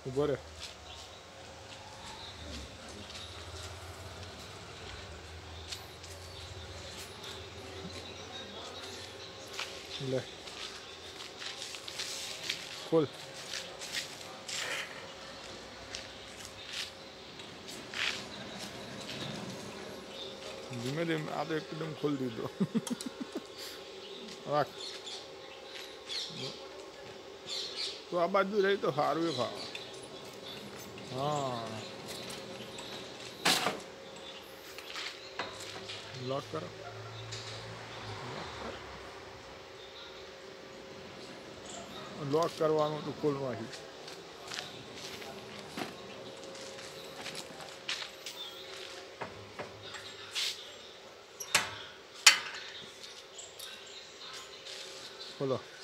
ऊपर है। ले खोल। धीमे धीमे आ तो एकदम खोल दी दो। रख तो आ बाजू रही तो हारवे खा। हाँ लॉक करो, लॉक करवानो तो खोलवा ही। खोलो।